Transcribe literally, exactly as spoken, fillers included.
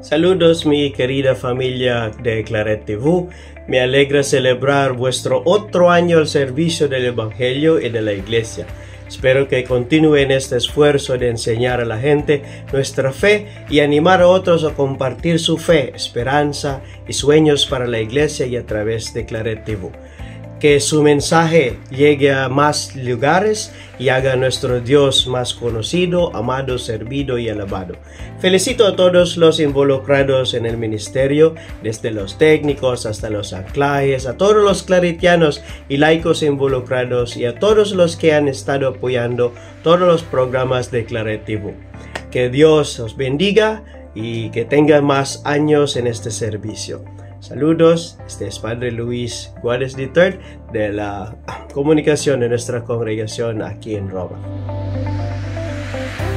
Saludos mi querida familia de Claret T V. Me alegra celebrar vuestro otro año al servicio del Evangelio y de la Iglesia. Espero que continúen este esfuerzo de enseñar a la gente nuestra fe y animar a otros a compartir su fe, esperanza y sueños para la Iglesia y a través de Claret T V. Que su mensaje llegue a más lugares y haga a nuestro Dios más conocido, amado, servido y alabado. Felicito a todos los involucrados en el ministerio, desde los técnicos hasta los anclajes, a todos los claretianos y laicos involucrados y a todos los que han estado apoyando todos los programas de Claret T V. Que Dios os bendiga y que tenga más años en este servicio. Saludos, este es Padre Luis Juárez tercero de la comunicación de nuestra congregación aquí en Roma.